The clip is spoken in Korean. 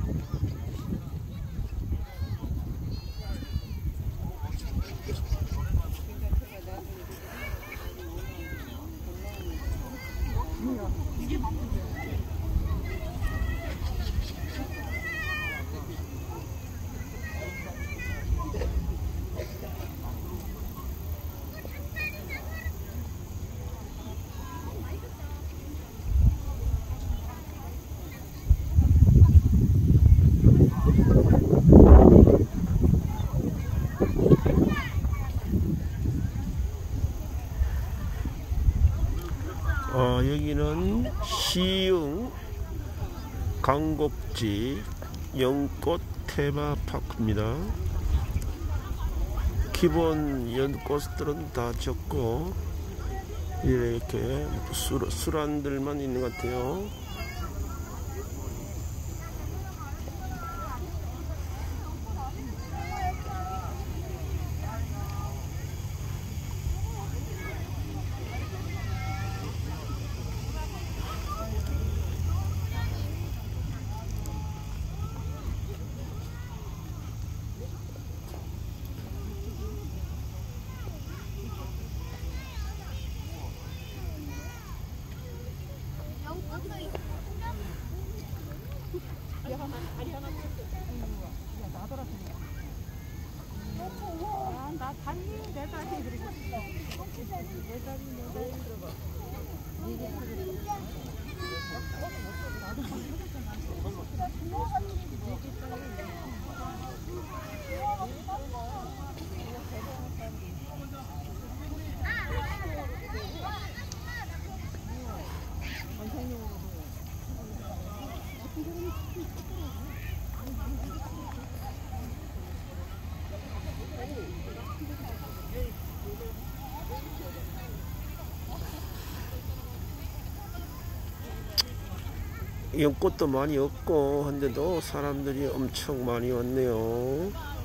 여기는 시흥 강곡지 연꽃 테마파크입니다. 기본 연꽃들은 다 적고 이렇게 수란들만 있는 것 같아요. 나 다리 내 다리 그리고 내 다리 들어봐. 연꽃도 많이 없고 한데도 사람들이 엄청 많이 왔네요.